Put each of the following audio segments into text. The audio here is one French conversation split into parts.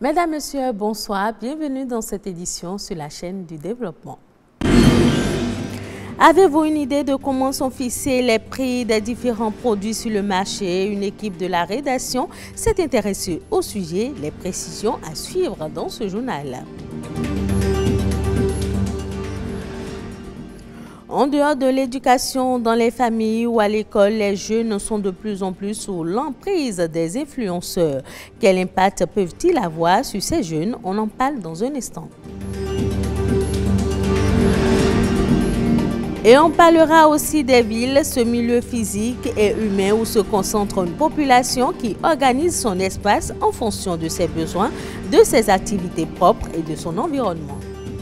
Mesdames, Messieurs, bonsoir. Bienvenue dans cette édition sur la chaîne du développement. Avez-vous une idée de comment sont fixés les prix des différents produits sur le marché? Une équipe de la rédaction s'est intéressée au sujet. Les précisions à suivre dans ce journal. En dehors de l'éducation, dans les familles ou à l'école, les jeunes sont de plus en plus sous l'emprise des influenceurs. Quel impact peuvent-ils avoir sur ces jeunes? On en parle dans un instant. Et on parlera aussi des villes, ce milieu physique et humain où se concentre une population qui organise son espace en fonction de ses besoins, de ses activités propres et de son environnement.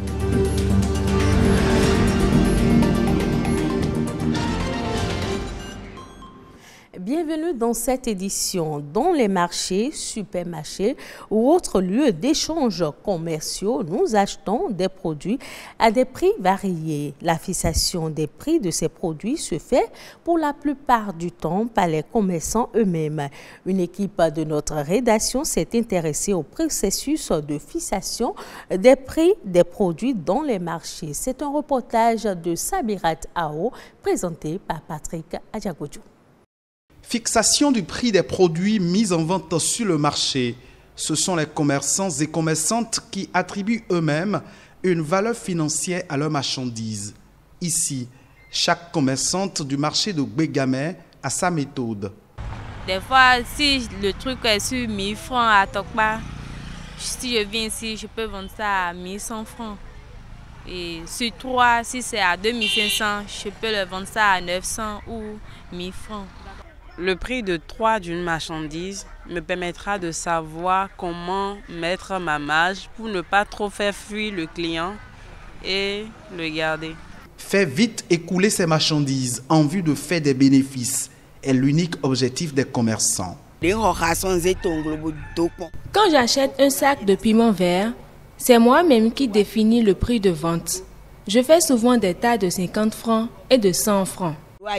Bienvenue dans cette édition. Dans les marchés, supermarchés ou autres lieux d'échange commerciaux, nous achetons des produits à des prix variés. La fixation des prix de ces produits se fait pour la plupart du temps par les commerçants eux-mêmes. Une équipe de notre rédaction s'est intéressée au processus de fixation des prix des produits dans les marchés. C'est un reportage de Sabirat Ao présenté par Patrick Adjagodjou. Fixation du prix des produits mis en vente sur le marché. Ce sont les commerçants et commerçantes qui attribuent eux-mêmes une valeur financière à leurs marchandises. Ici, chaque commerçante du marché de Bégamé a sa méthode. Des fois, si le truc est sur 1000 francs à Tokba, si je viens ici, je peux vendre ça à 1100 francs. Et sur 3, si c'est à 2500, je peux le vendre ça à 900 ou 1000 francs. Le prix de 3 d'une marchandise me permettra de savoir comment mettre ma marge pour ne pas trop faire fuir le client et le garder. Faire vite écouler ses marchandises en vue de faire des bénéfices est l'unique objectif des commerçants. Quand j'achète un sac de piment vert, c'est moi-même qui définis le prix de vente. Je fais souvent des tas de 50 francs et de 100 francs.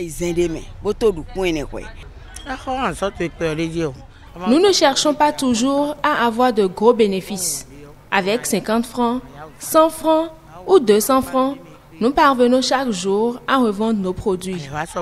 Nous ne cherchons pas toujours à avoir de gros bénéfices. Avec 50 francs, 100 francs ou 200 francs, nous parvenons chaque jour à revendre nos produits.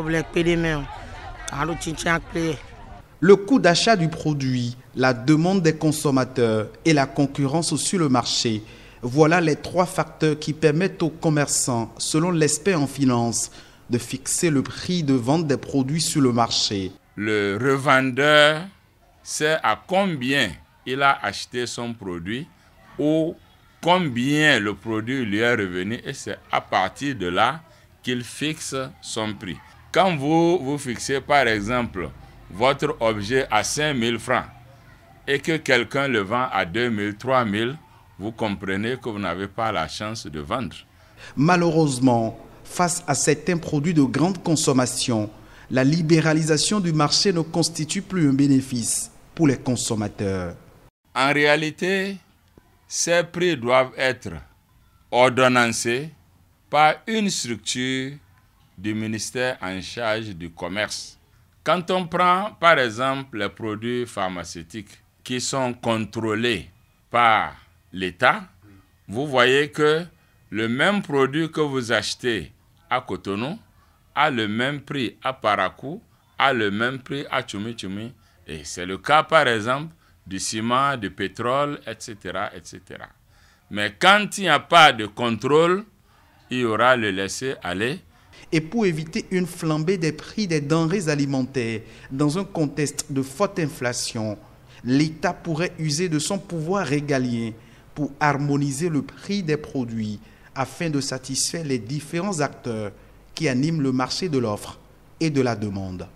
Le coût d'achat du produit, la demande des consommateurs et la concurrence sur le marché, voilà les 3 facteurs qui permettent aux commerçants, selon l'expert en finance, de fixer le prix de vente des produits sur le marché. Le revendeur sait à combien il a acheté son produit ou combien le produit lui est revenu et c'est à partir de là qu'il fixe son prix. Quand vous fixez par exemple votre objet à 5000 francs et que quelqu'un le vend à 2000, 3000, vous comprenez que vous n'avez pas la chance de vendre. Malheureusement, face à certains produits de grande consommation, la libéralisation du marché ne constitue plus un bénéfice pour les consommateurs. En réalité, ces prix doivent être ordonnancés par une structure du ministère en charge du commerce. Quand on prend par exemple les produits pharmaceutiques qui sont contrôlés par l'État, vous voyez que le même produit que vous achetez à Cotonou a le même prix à Parakou, a le même prix à Tchoumi-Tchoumi. Et c'est le cas, par exemple, du ciment, du pétrole, etc., etc. Mais quand il n'y a pas de contrôle, il y aura le laisser-aller. Et pour éviter une flambée des prix des denrées alimentaires dans un contexte de forte inflation, l'État pourrait user de son pouvoir régalien pour harmoniser le prix des produits afin de satisfaire les différents acteurs qui animent le marché de l'offre et de la demande.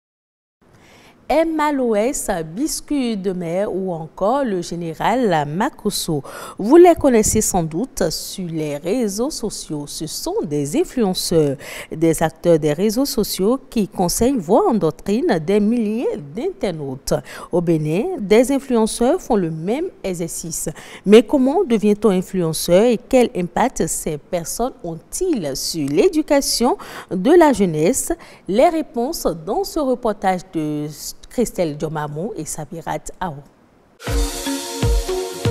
MALOS, Biscuit de mer ou encore le général Makosso. Vous les connaissez sans doute sur les réseaux sociaux. Ce sont des influenceurs, des acteurs des réseaux sociaux qui conseillent, voire endoctrinent des milliers d'internautes. Au Bénin, des influenceurs font le même exercice. Mais comment devient-on influenceur et quel impact ces personnes ont-ils sur l'éducation de la jeunesse? Les réponses dans ce reportage de Christelle Diomamou et Sabirat Ao.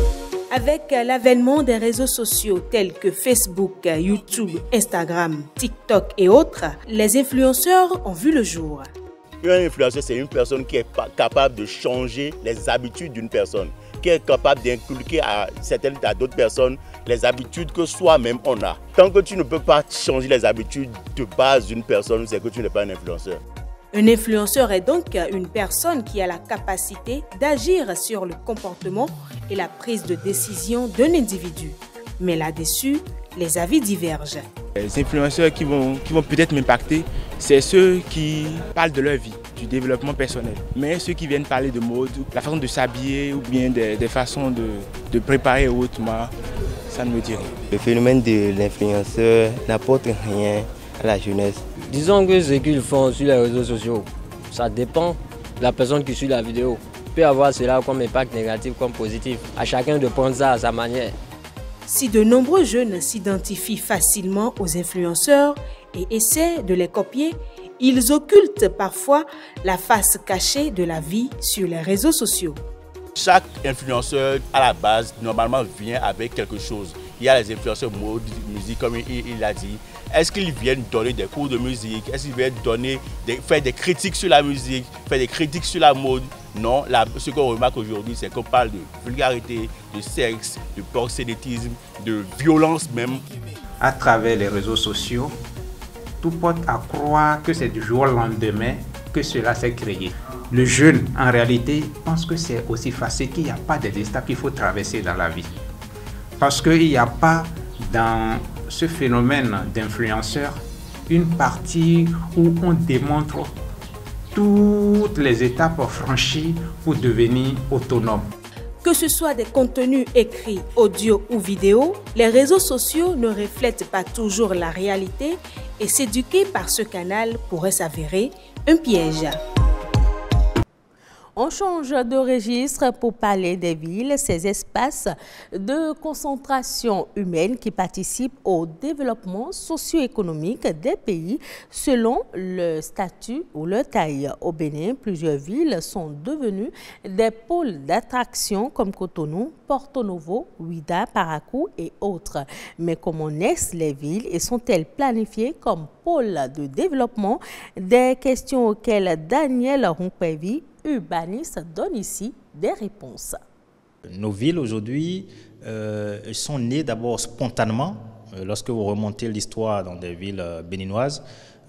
Avec l'avènement des réseaux sociaux tels que Facebook, YouTube, Instagram, TikTok et autres, les influenceurs ont vu le jour. Un influenceur, c'est une personne qui est capable de changer les habitudes d'une personne, qui est capable d'inculquer à d'autres personnes les habitudes que soi-même on a. Tant que tu ne peux pas changer les habitudes de base d'une personne, c'est que tu n'es pas un influenceur. Un influenceur est donc une personne qui a la capacité d'agir sur le comportement et la prise de décision d'un individu. Mais là-dessus, les avis divergent. Les influenceurs qui vont peut-être m'impacter, c'est ceux qui parlent de leur vie, du développement personnel. Mais ceux qui viennent parler de mode, la façon de s'habiller ou bien des façons de préparer autrement, ça ne me dit rien. Le phénomène de l'influenceur n'apporte rien à la jeunesse. Disons que ce qu'ils font sur les réseaux sociaux, ça dépend de la personne qui suit la vidéo. Il peut avoir cela comme impact négatif comme positif. À chacun de prendre ça à sa manière. Si de nombreux jeunes s'identifient facilement aux influenceurs et essaient de les copier, ils occultent parfois la face cachée de la vie sur les réseaux sociaux. Chaque influenceur, à la base, normalement vient avec quelque chose. Il y a les influenceurs mode, musique, comme il l'a dit. Est-ce qu'ils viennent donner des cours de musique? Est-ce qu'ils viennent faire des critiques sur la musique, faire des critiques sur la mode? Non, ce qu'on remarque aujourd'hui, c'est qu'on parle de vulgarité, de sexe, de proxénétisme, de violence même. À travers les réseaux sociaux, tout porte à croire que c'est du jour au lendemain que cela s'est créé. Le jeune, en réalité, pense que c'est aussi facile, qu'il n'y a pas des étapes qu'il faut traverser dans la vie. Parce qu'il n'y a pas dans ce phénomène d'influenceur une partie où on démontre toutes les étapes franchies pour devenir autonome. Que ce soit des contenus écrits, audio ou vidéo, les réseaux sociaux ne reflètent pas toujours la réalité et s'éduquer par ce canal pourrait s'avérer un piège. On change de registre pour parler des villes, ces espaces de concentration humaine qui participent au développement socio-économique des pays selon le statut ou leur taille. Au Bénin, plusieurs villes sont devenues des pôles d'attraction comme Cotonou, Porto Novo, Ouidah, Parakou et autres. Mais comment naissent les villes et sont-elles planifiées comme pôles de développement? Des questions auxquelles Daniel Rumpevi, urbaniste, donne ici des réponses. Nos villes aujourd'hui sont nées d'abord spontanément. Lorsque vous remontez l'histoire dans des villes béninoises,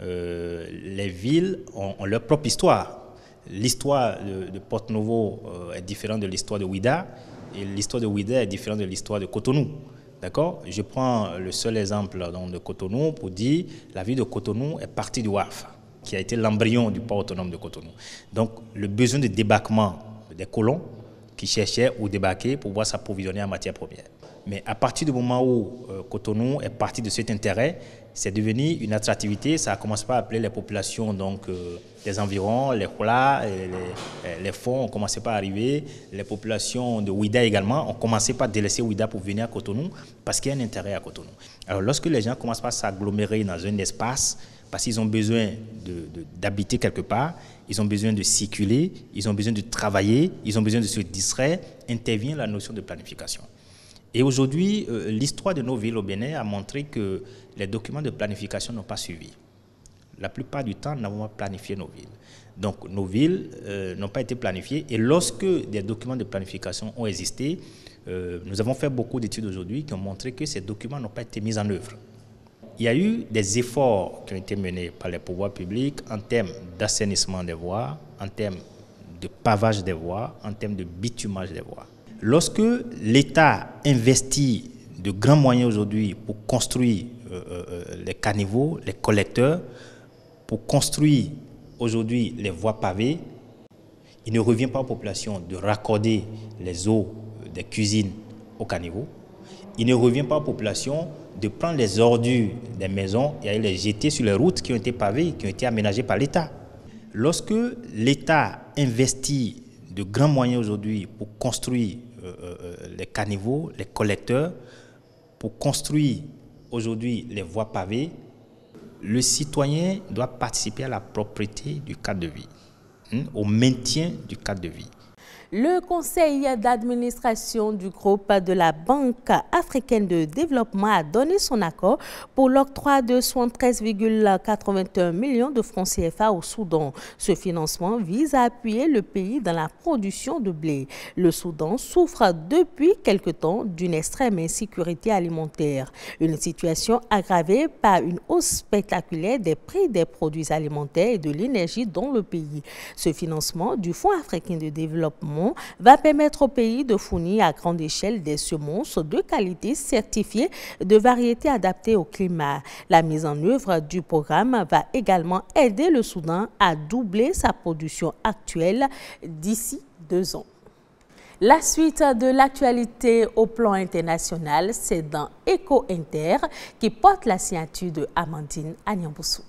les villes ont leur propre histoire. L'histoire de Porto Novo est différente de l'histoire de Ouidah et l'histoire de Ouidah est différente de l'histoire de Cotonou. D'accord? Je prends le seul exemple de Cotonou pour dire la ville de Cotonou est partie du WAF, qui a été l'embryon du port autonome de Cotonou. Donc, le besoin de débarquement des colons qui cherchaient où débarquer pour pouvoir s'approvisionner en matière première. Mais à partir du moment où Cotonou est parti de cet intérêt, c'est devenu une attractivité. Ça a commencé par appeler les populations des environs, les Hola, les fonds ont commencé par arriver. Les populations de Ouidah également ont commencé par délaisser Ouidah pour venir à Cotonou parce qu'il y a un intérêt à Cotonou. Alors, lorsque les gens commencent par s'agglomérer dans un espace, parce qu'ils ont besoin d'habiter quelque part, ils ont besoin de circuler, ils ont besoin de travailler, ils ont besoin de se distraire, intervient la notion de planification. Et aujourd'hui, l'histoire de nos villes au Bénin a montré que les documents de planification n'ont pas suivi. La plupart du temps, nous n'avons pas planifié nos villes. Donc, nos villes n'ont pas été planifiées. Et lorsque des documents de planification ont existé, nous avons fait beaucoup d'études aujourd'hui qui ont montré que ces documents n'ont pas été mis en œuvre. Il y a eu des efforts qui ont été menés par les pouvoirs publics en termes d'assainissement des voies, en termes de pavage des voies, en termes de bitumage des voies. Lorsque l'État investit de grands moyens aujourd'hui pour construire les caniveaux, les collecteurs, pour construire aujourd'hui les voies pavées, il ne revient pas aux populations de raccorder les eaux des cuisines aux caniveaux. Il ne revient pas aux populations de prendre les ordures des maisons et aller les jeter sur les routes qui ont été pavées, qui ont été aménagées par l'État. Lorsque l'État investit de grands moyens aujourd'hui pour construire les caniveaux, les collecteurs, pour construire aujourd'hui les voies pavées, le citoyen doit participer à la propreté du cadre de vie, au maintien du cadre de vie. Le conseil d'administration du groupe de la Banque africaine de développement a donné son accord pour l'octroi de 73,81 millions de francs CFA au Soudan. Ce financement vise à appuyer le pays dans la production de blé. Le Soudan souffre depuis quelque temps d'une extrême insécurité alimentaire. Une situation aggravée par une hausse spectaculaire des prix des produits alimentaires et de l'énergie dans le pays. Ce financement du Fonds africain de développement va permettre au pays de fournir à grande échelle des semences de qualité certifiées de variétés adaptées au climat. La mise en œuvre du programme va également aider le Soudan à doubler sa production actuelle d'ici 2 ans. La suite de l'actualité au plan international, c'est dans Eco Inter qui porte la signature de Amandine Agnamboussou.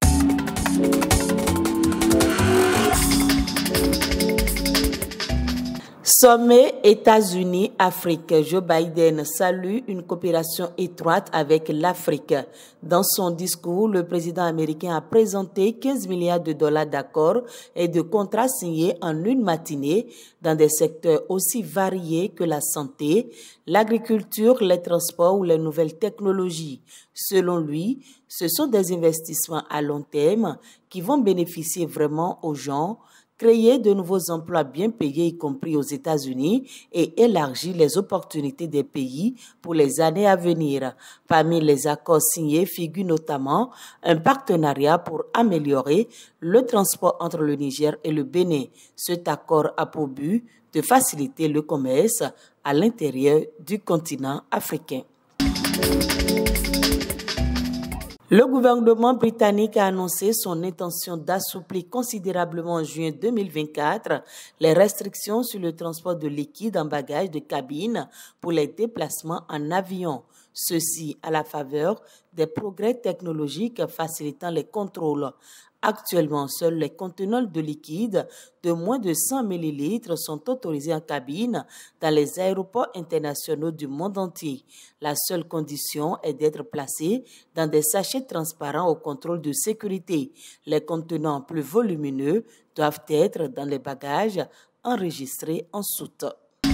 Sommet États-Unis-Afrique. Joe Biden salue une coopération étroite avec l'Afrique. Dans son discours, le président américain a présenté 15 milliards de dollars d'accords et de contrats signés en une matinée dans des secteurs aussi variés que la santé, l'agriculture, les transports ou les nouvelles technologies. Selon lui, ce sont des investissements à long terme qui vont bénéficier vraiment aux gens, créer de nouveaux emplois bien payés, y compris aux États-Unis, et élargir les opportunités des pays pour les années à venir. Parmi les accords signés figure notamment un partenariat pour améliorer le transport entre le Niger et le Bénin. Cet accord a pour but de faciliter le commerce à l'intérieur du continent africain. Le gouvernement britannique a annoncé son intention d'assouplir considérablement en juin 2024 les restrictions sur le transport de liquide en bagages de cabine pour les déplacements en avion. Ceci à la faveur des progrès technologiques facilitant les contrôles. Actuellement, seuls les conteneurs de liquide de moins de 100 ml sont autorisés en cabine dans les aéroports internationaux du monde entier. La seule condition est d'être placés dans des sachets transparents au contrôle de sécurité. Les contenants plus volumineux doivent être dans les bagages enregistrés en soute.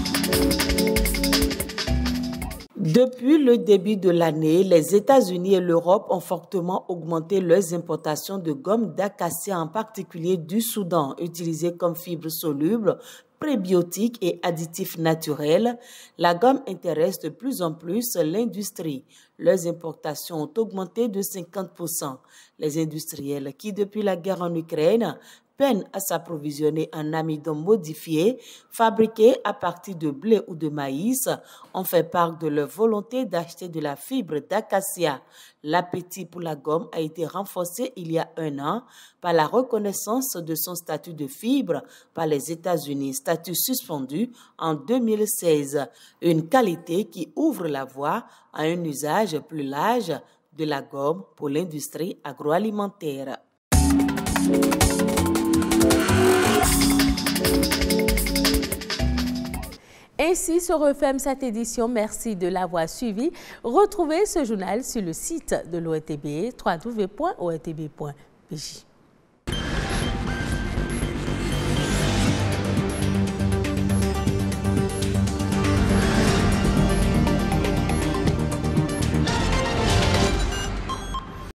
Depuis le début de l'année, les États-Unis et l'Europe ont fortement augmenté leurs importations de gomme d'acacia, en particulier du Soudan, utilisée comme fibre soluble, prébiotiques et additifs naturels. La gomme intéresse de plus en plus l'industrie. Leurs importations ont augmenté de 50%. Les industriels qui, depuis la guerre en Ukraine, peinent à s'approvisionner en amidon modifié, fabriqué à partir de blé ou de maïs, ont fait part de leur volonté d'acheter de la fibre d'acacia. L'appétit pour la gomme a été renforcé il y a 1 an par la reconnaissance de son statut de fibre par les États-Unis, statut suspendu en 2016. Une qualité qui ouvre la voie à un usage plus large de la gomme pour l'industrie agroalimentaire. Ainsi se referme cette édition. Merci de l'avoir suivi. Retrouvez ce journal sur le site de l'ORTB, www.ortb.pj.